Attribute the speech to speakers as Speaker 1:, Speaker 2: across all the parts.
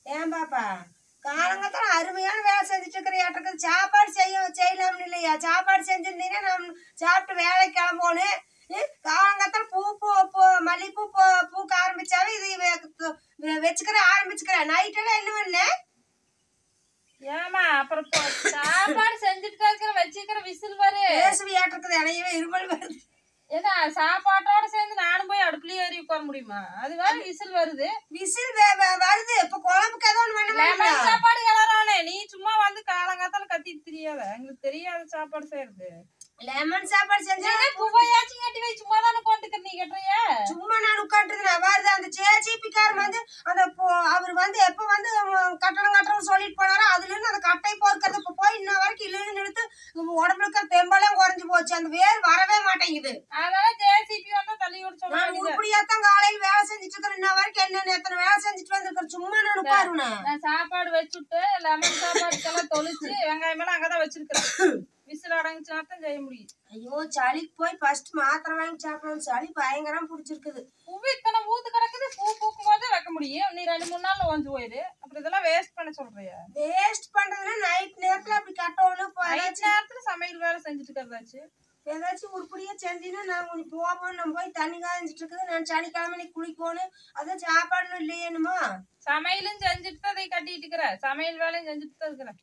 Speaker 1: ஏன் பாப்பா காலங்கத்தான் அருமையான வேலை செஞ்சுட்டு இருக்கிற சாப்பாடு செய்யலாம்னு இல்லையா? சாப்பாடு செஞ்சிருந்தீங்கன்னா நம்ம சாப்பிட்டு வேலைக்கு கிளம்போன்னு காலங்கத்தான் பூ பூ பூ மல்லிகைப்பூ பூக்க ஆரம்பிச்சாவே இது ஆரம்பிச்சுக்கிறேன் நைட்டெல்லாம் என்ன பண்ண?
Speaker 2: ஏமா அப்புறம் சாப்பாடு செஞ்சுட்டு இருக்கிற வச்சுக்கிற விசில் வரு
Speaker 1: பேசுவியாட்டு இருக்குது இடையவே இருமல் வருது.
Speaker 2: ஏன்னா சாப்பாட்டோட சேர்ந்து நானும் போய் அடுப்புலயே ஏறி உட்கார முடியுமா? அது வேற விசில் வருது.
Speaker 1: விசில் வருது. இப்ப குழம்புக்கு ஏதோ ஒண்ணு
Speaker 2: சாப்பாடு கிளறானே நீ சும்மா வந்து காலங்காத்தால கத்திட்டு தெரியாத? எங்களுக்கு தெரியாத சாப்பாடு செய்யறது.
Speaker 1: லெமன் சாப்பாடு செஞ்சா
Speaker 2: புவையாச்சும் கட்டி வை. சும்மா தானே உட்காந்துக்க நீ கட்டுறிய?
Speaker 1: சும்மா நான் உட்காந்துருந்தேன். வருது அந்த ஜேசிபிக்காரர் வந்து அந்த அவர் வந்து எப்ப வந்து கட்டணம் சொல்லிட்டு போனாரோ அதுல இருந்து அந்த கட்டை போர்க்கிறது இப்ப போய் இன்ன வரைக்கும் இல்லைன்னு எடுத்து உடம்புல இருக்கிற தெம்பெல்லாம் குறைஞ்சு போச்சு. அந்த வேர் வரவே மாட்டேங்குது.
Speaker 2: அதனால ஜேசிபி வந்து தள்ளி விட சொல்லுவாங்க.
Speaker 1: இப்படியாத்தான் காலையில் வேலை செஞ்சுட்டு இருக்கிறேன். இன்ன வரைக்கும் என்ன எத்தனை வேலை செஞ்சுட்டு வந்திருக்கேன். சும்மா நான் உட்காருவேன்.
Speaker 2: நான் சாப்பாடு வச்சுட்டு லெமன் சாப்பாடுக்கெல்லாம் தொளிச்சு வெங்காயம் எல்லாம் அங்கதான் வச்சிருக்கிறேன். விசில் அடங்குச்சுனா தான் செய்ய முடியும்.
Speaker 1: ஐயோ சளிக்கு போய் ஃபர்ஸ்ட் மாத்திரை வாங்கி சாப்பிடணும். சளி பயங்கரம் பிடிச்சிருக்குது.
Speaker 2: பூ இத்தனை ஊத்து கிடக்குது. பூ பூக்கும் போதே வைக்க முடியும். நீ 2-3 நாள்ல ஓஞ்சு போயிரு. அப்புறம் இதெல்லாம் வேஸ்ட் பண்ண சொல்றியா?
Speaker 1: வேஸ்ட் பண்றதுன்னா நைட் நேரத்துல அப்படி கட்டணும்.
Speaker 2: நைட் நேரத்துல சமையல் வேலை செஞ்சுட்டு இருக்கிறதாச்சு.
Speaker 1: ஏதாச்சும் உருப்படியா செஞ்சீங்கன்னா நான் கொஞ்சம் போவோம். நம்ம போய் தண்ணி காய்ஞ்சிட்டு இருக்குது. நான் சனிக்கிழமை குளிக்கணும். அதான் சாப்பாடுன்னு இல்லையேனுமா?
Speaker 2: சமையலும் செஞ்சுட்டு தான் அதை கட்டிட்டு இருக்கிற. சமையல் வேலையும் செஞ்சுட்டு தான் இருக்கிற.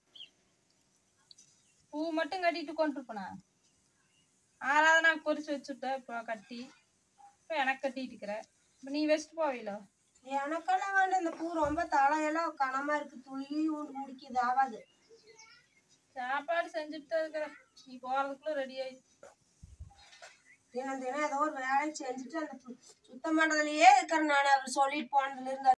Speaker 2: பூ மட்டும் கட்டிட்டு கொண்டு இருப்பனா? ஆறாவது நான் பொரிச்சு வச்சுட்ட. இப்போ கட்டி இப்போ எனக்கு கட்டிட்டு இருக்கிற. இப்போ நீ வச்சுட்டு போவீல?
Speaker 1: எனக்கெல்லாம் வேண்டாம். இந்த பூ ரொம்ப தலையெல்லாம் கனமா இருக்கு. துள்ளி முடிக்குது ஆகாது.
Speaker 2: சாப்பாடு செஞ்சுட்டு தான் இருக்கிற. நீ போறதுக்குள்ள ரெடி ஆயிடுச்சு.
Speaker 1: தினம் தினம் ஏதோ ஒரு வேலை செஞ்சுட்டு அந்த சுத்தம் பண்றதுலயே இருக்கிற நான் அவர் சொல்லிட்டு போனதுல இருந்து